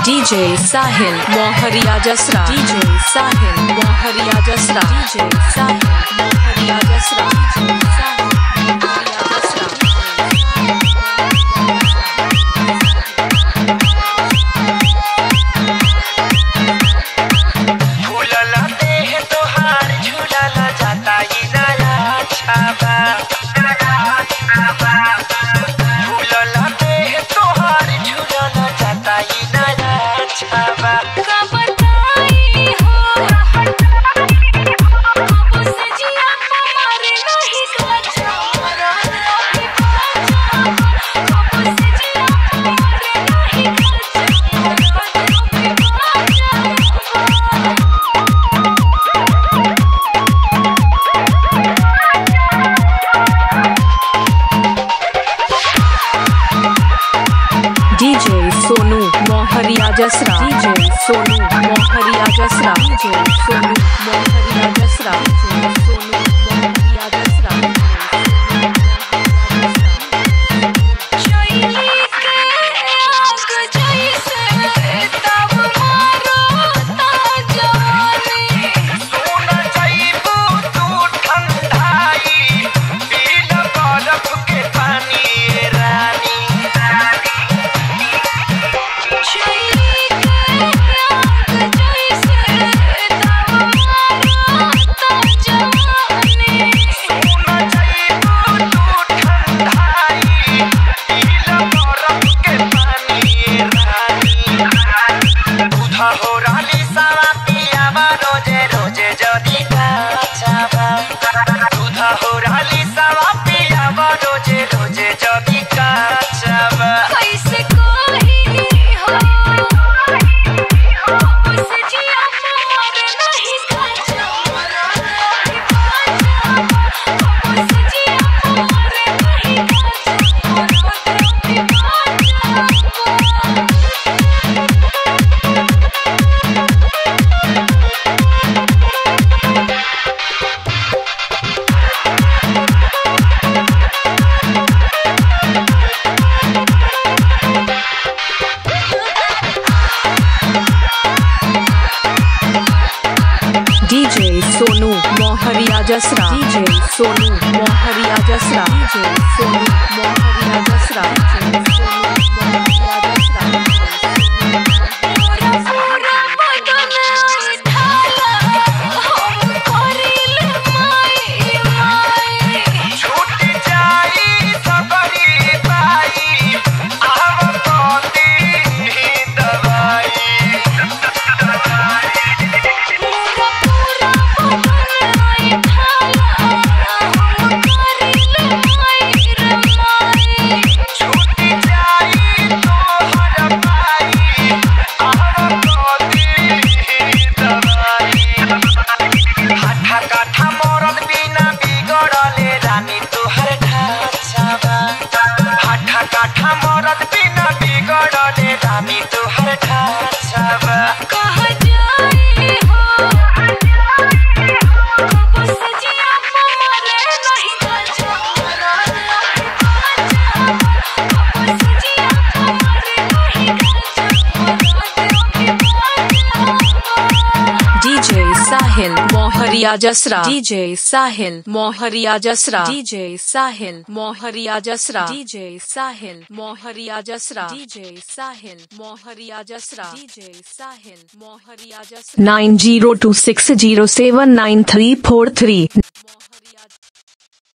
DJ Sahil Mohariya Jasra. DJ Sahil Mohariya Jasra. DJ Sahil Mohariya Jasra. DJ Sahil Mohariya Jasra. झूलला देह तोहार झूलला जाता ही नया छाबा झूलला देह तोहार झूलला जाता ही नया छाबा DJ Sonu Mohariya Jasra. DJ Sonu Mohariya Jasra. DJ Sonu Mohariya Jasra. DJ Sonu Mohariya Jasra. DJ Sonu Mohariya Jasra. DJ Sonu Mohariya Jasra. DJ Sonu Mohariya Jasra. DJ Sonu Mohariya Jasra. Sahil Mohariya Jasra. DJ Sahil Mohariya Jasra. DJ Sahil Mohariya Jasra. DJ Sahil Mohariya Jasra. DJ Sahil Mohariya Jasra. DJ Sahil Mohariya Jasra. 9026079343